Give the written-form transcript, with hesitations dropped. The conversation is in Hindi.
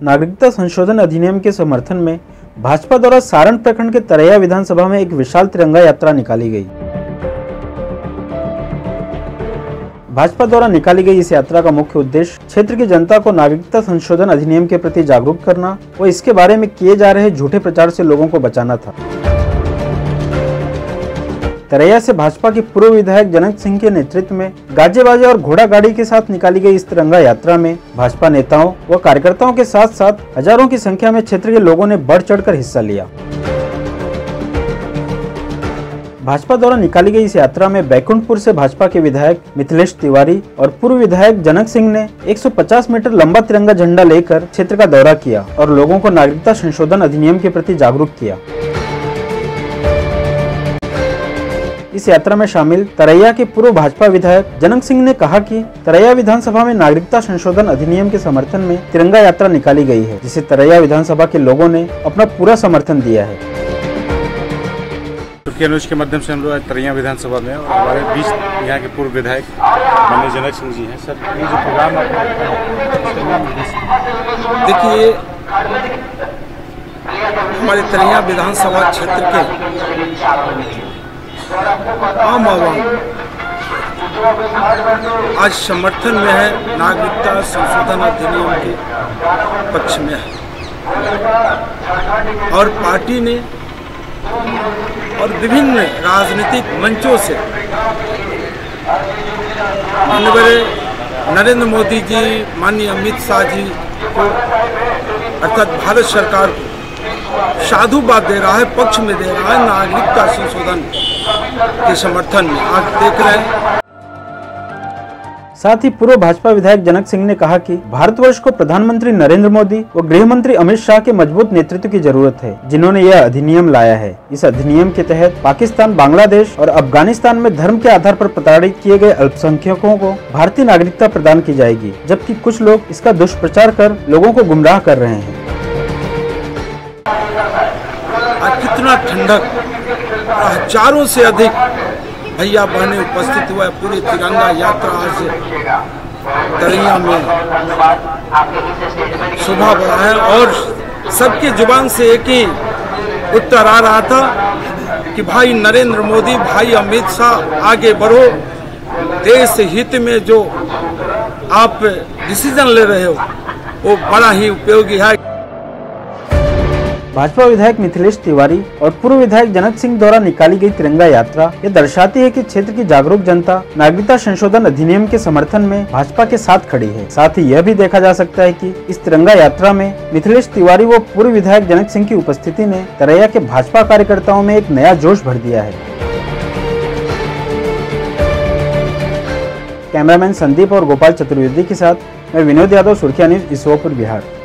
नागरिकता संशोधन अधिनियम के समर्थन में भाजपा द्वारा सारण प्रखंड के तरैया विधानसभा में एक विशाल तिरंगा यात्रा निकाली गई। भाजपा द्वारा निकाली गई इस यात्रा का मुख्य उद्देश्य क्षेत्र की जनता को नागरिकता संशोधन अधिनियम के प्रति जागरूक करना और इसके बारे में किए जा रहे झूठे प्रचार से लोगों को बचाना था। तरैया से भाजपा के पूर्व विधायक जनक सिंह के नेतृत्व में गाजे बाजे और घोड़ा गाड़ी के साथ निकाली गई इस तिरंगा यात्रा में भाजपा नेताओं व कार्यकर्ताओं के साथ साथ हजारों की संख्या में क्षेत्र के लोगों ने बढ़ चढ़कर हिस्सा लिया। भाजपा द्वारा निकाली गई इस यात्रा में बैकुंठपुर से भाजपा के विधायक मिथिलेश तिवारी और पूर्व विधायक जनक सिंह ने 150 मीटर लंबा तिरंगा झंडा लेकर क्षेत्र का दौरा किया और लोगों को नागरिकता संशोधन अधिनियम के प्रति जागरूक किया। इस यात्रा में शामिल तरैया के पूर्व भाजपा विधायक जनक सिंह ने कहा कि तरैया विधानसभा में नागरिकता संशोधन अधिनियम के समर्थन में तिरंगा यात्रा निकाली गई है, जिसे तरैया विधानसभा के लोगों ने अपना पूरा समर्थन दिया है। तुर्की अनुज के माध्यम से हम लोग तरैया विधानसभा में और हमारे बीच यहाँ के पूर्व विधायक माननीय जनक सिंह जी हैं। सर, ये जो प्रोग्राम देखिए, हमारे तरैया विधानसभा क्षेत्र के आम आवाम आज समर्थन में है, नागरिकता संशोधन अधिनियम के पक्ष में है और पार्टी ने और विभिन्न राजनीतिक मंचों से माननीय नरेंद्र मोदी जी, माननीय अमित शाह जी को अर्थात भारत सरकार को साधुवाद दे रहा है, पक्ष में दे रहा है नागरिकता संशोधन के समर्थन में। आज देख रहे हैं। साथ ही पूर्व भाजपा विधायक जनक सिंह ने कहा कि भारतवर्ष को प्रधानमंत्री नरेंद्र मोदी व गृह मंत्री अमित शाह के मजबूत नेतृत्व की जरूरत है, जिन्होंने यह अधिनियम लाया है। इस अधिनियम के तहत पाकिस्तान, बांग्लादेश और अफगानिस्तान में धर्म के आधार पर प्रताड़ित किए गए अल्पसंख्यकों को भारतीय नागरिकता प्रदान की जाएगी, जबकि कुछ लोग इसका दुष्प्रचार कर लोगों को गुमराह कर रहे हैं। आज कितना ठंडक, हजारों से अधिक भैया बहने उपस्थित हुआ है। पूरी तिरंगा यात्रा आज तरैया में शोभा बढ़ा है और सबके जुबान से एक ही उत्तर आ रहा था कि भाई नरेंद्र मोदी, भाई अमित शाह, आगे बढ़ो, देश हित में जो आप डिसीजन ले रहे हो वो बड़ा ही उपयोगी है। भाजपा विधायक मिथिलेश तिवारी और पूर्व विधायक जनक सिंह द्वारा निकाली गई तिरंगा यात्रा ये दर्शाती है कि क्षेत्र की जागरूक जनता नागरिकता संशोधन अधिनियम के समर्थन में भाजपा के साथ खड़ी है। साथ ही यह भी देखा जा सकता है कि इस तिरंगा यात्रा में मिथिलेश तिवारी व पूर्व विधायक जनक सिंह की उपस्थिति ने तरैया के भाजपा कार्यकर्ताओं में एक नया जोश भर दिया है। कैमरामैन संदीप और गोपाल चतुर्वेदी के साथ मैं विनोद यादव, सुर्खिया न्यूज, ईश्वरपुर, बिहार।